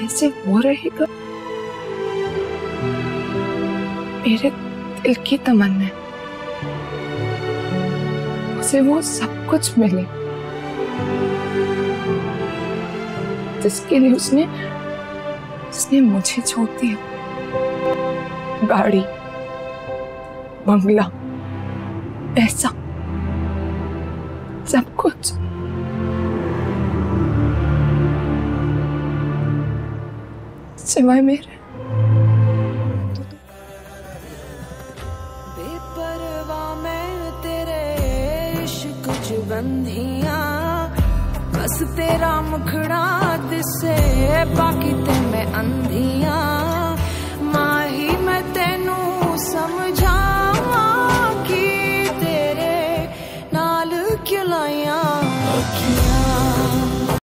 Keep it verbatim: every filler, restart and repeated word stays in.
जैसे वो रहेगा, मेरे दिल की तमन्ना है उसे वो सब कुछ मिले जिसके लिए उसने उसने मुझे छोड़ दिया। गाड़ी, बंगला, पैसा, सब कुछ। सिवाय मेरे। बेपरवाह मैं तेरे इश्क च बंधियां, बस तेरा मुखड़ा दिसे बाकी ते मैं अंधियां। माही मैं तेनू समझावां कि तेरे नाल क्यों लाइयां अखियां।